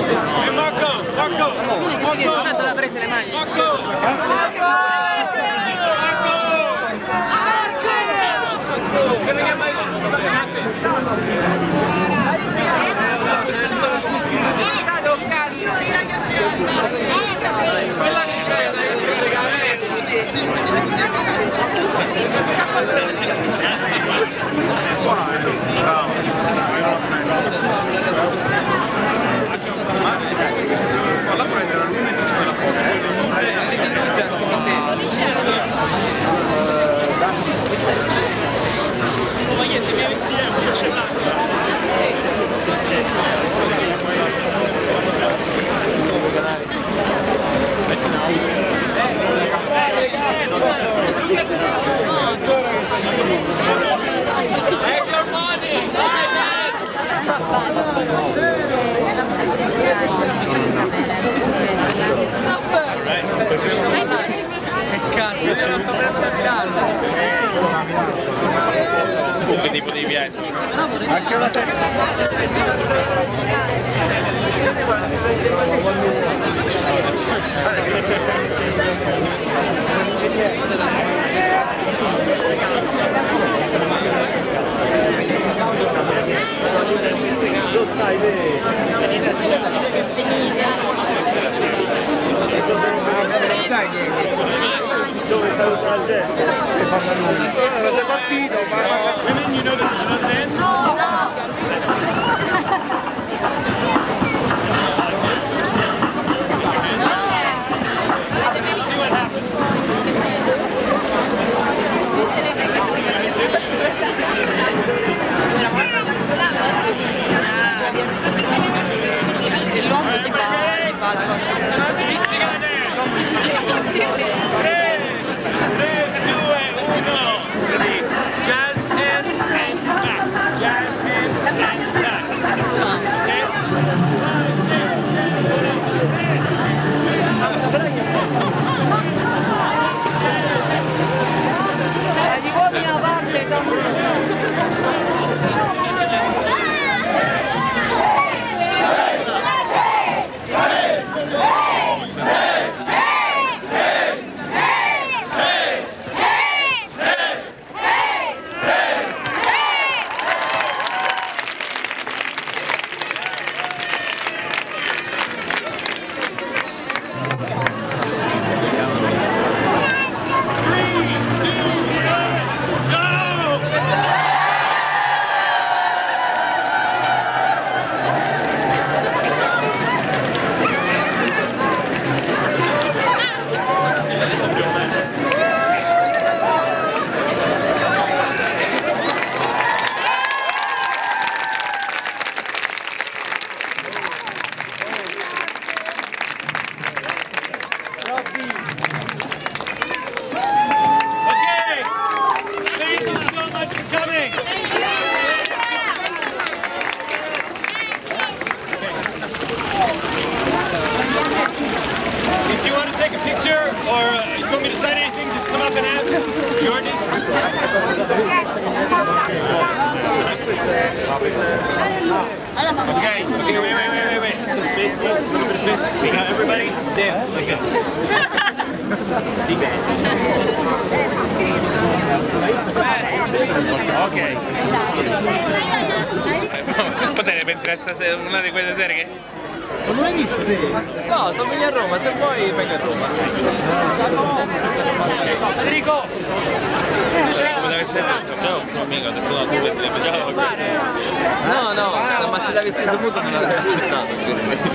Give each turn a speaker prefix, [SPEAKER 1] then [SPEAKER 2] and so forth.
[SPEAKER 1] l'ha presa le maglie.
[SPEAKER 2] Che cazzo, ce lo sto per
[SPEAKER 3] Che tipo di viaggio?
[SPEAKER 2] anche una dove saluta la gente e fa lui. Allora sei partito,
[SPEAKER 3] Women, you know the dance?
[SPEAKER 1] L'uomo ti fa la cosa.
[SPEAKER 3] Jazz hands and back. Jazz hands and back.
[SPEAKER 1] Gli uomini a parte
[SPEAKER 3] Okay, wait. Some space, please. A little bit of space. Now everybody dance like this. Big band. Ok. Potete per una di quelle serie che...
[SPEAKER 2] non l'hai visto? No, sto venendo a Roma, se vuoi vengo a Roma. Federico! No, ma se l'avessi saputo non l'avrei accettato.